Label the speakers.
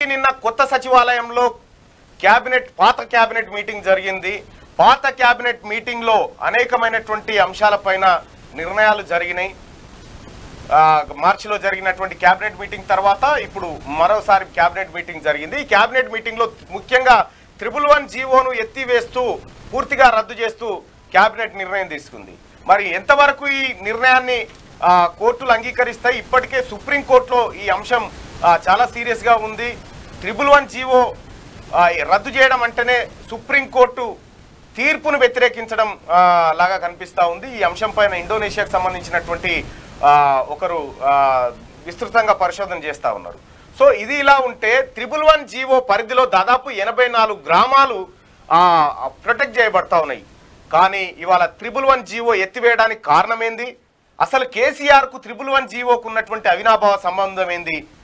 Speaker 1: నిన్న కొత్త సచివాలయంలో పాత క్యాబినెట్ మీటింగ్ జరిగింది. పాత క్యాబినెట్ మీటింగ్ లో అనేకమైనటువంటి అంశాలపైన నిర్ణయాలు జరిగినాయి. మార్చిలో జరిగినటువంటి క్యాబినెట్ మీటింగ్ తర్వాత ఇప్పుడు మరోసారి క్యాబినెట్ మీటింగ్ జరిగింది. ఈ క్యాబినెట్ మీటింగ్ లో ముఖ్యంగా 111 జీవోను ఎత్తివేస్తూ పూర్తిగా రద్దు చేస్తూ క్యాబినెట్ నిర్ణయం తీసుకుంది. మరి ఎంతవరకు ఈ నిర్ణయాన్ని కోర్టులు అంగీకరిస్తాయి? ఇప్పటికే సుప్రీంకోర్టులో ఈ అంశం చాలా సీరియస్ గా ఉంది. 111 జీవో రద్దు చేయడం అంటేనే సుప్రీంకోర్టు తీర్పును వ్యతిరేకించడం లాగా కనిపిస్తా ఉంది. ఈ అంశం పైన ఇండోనేషియాకు సంబంధించినటువంటి ఒకరు విస్తృతంగా పరిశోధన చేస్తా ఉన్నారు. సో ఇది ఇలా ఉంటే 111 జీవో పరిధిలో దాదాపు 84 గ్రామాలు ప్రొటెక్ట్ చేయబడతా ఉన్నాయి. కానీ ఇవాళ 111 జీవో ఎత్తివేయడానికి కారణం ఏంది? అసలు కేసీఆర్ కు 111 జీవోకు ఉన్నటువంటి అవినాభావ సంబంధం ఏంది?